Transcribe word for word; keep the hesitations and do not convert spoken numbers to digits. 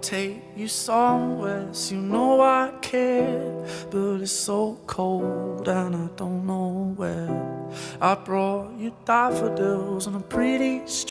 take you somewhere, so you know I care. But it's so cold and I don't know where. I brought you daffodils on a pretty